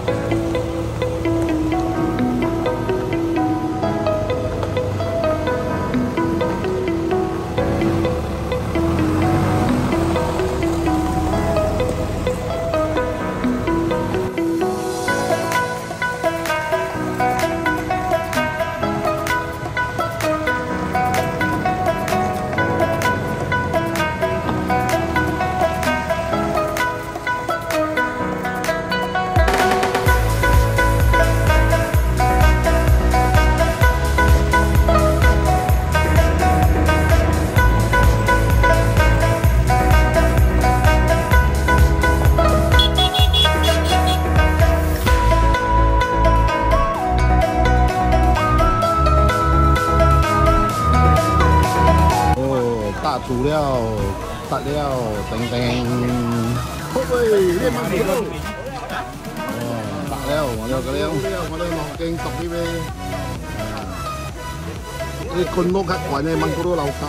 煮料、搭料等等，喂，呢晚幾多？哦，搭料我哋個料，我哋望鏡讀啲咩？啲คนโลกขัดขวานในมังคุดเราค่ะ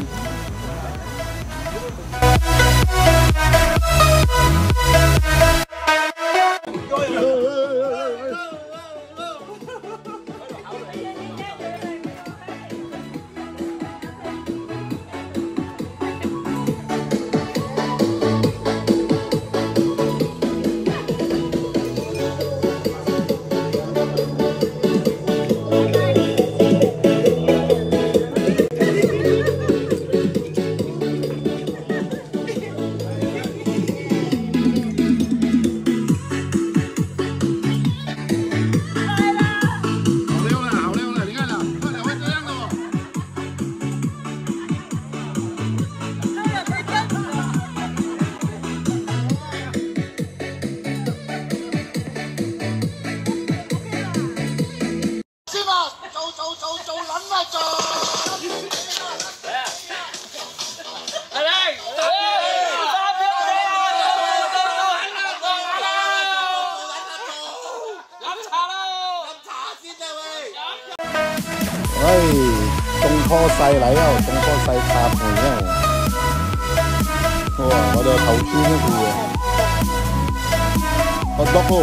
喂，中坡細嚟啊，中坡細插門啊！哇，我哋頭先嗰度啊，好多鋪。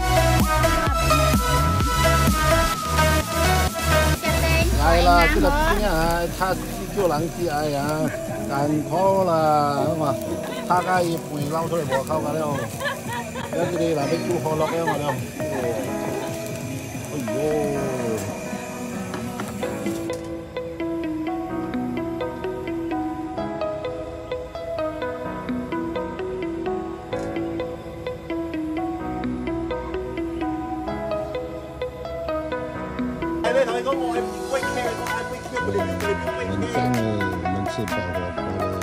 來啦，這個邊啊，他叫人之愛啊，間拖啦，咁啊，他家要背撈出嚟和口㗎了，有啲你嗱俾煮可樂嘅我了，哎呦！人家能吃饱了。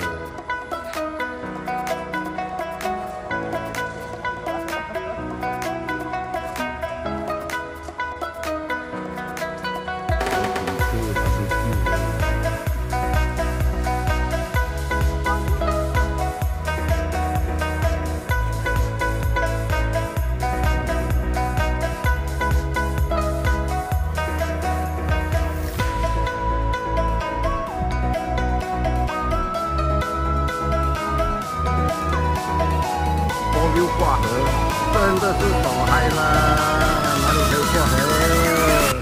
挂河真的是走嗨了，哪里可以过河？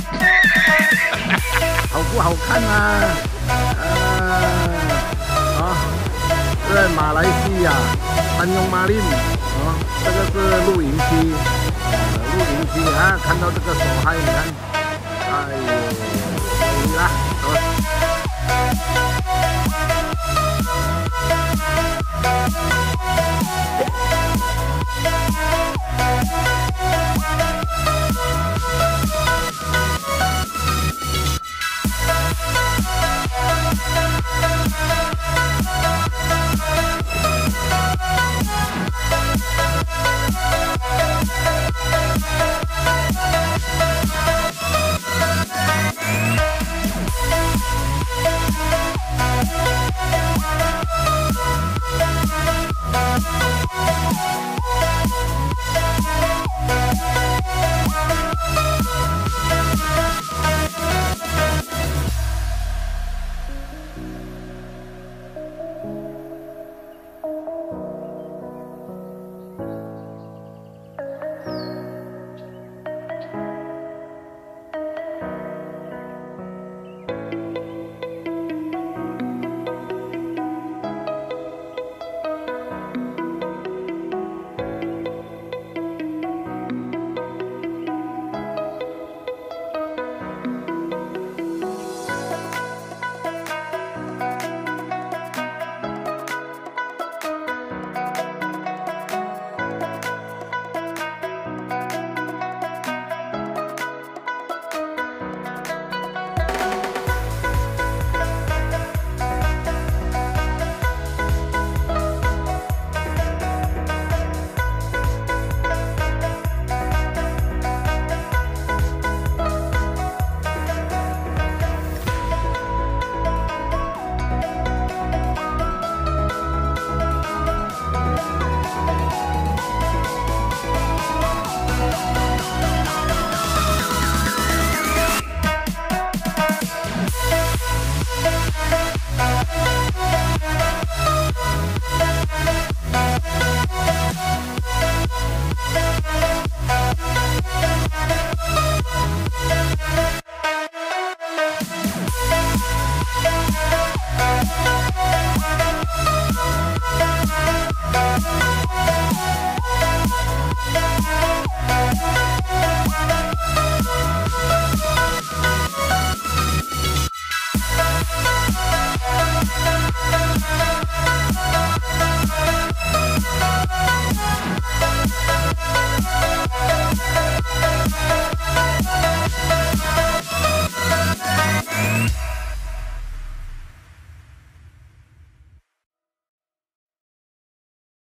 好不好看啊？在马来西亚丹雍马林这个是露营区，露营区啊，看到这个手嗨，你看，哎呦，可以啦，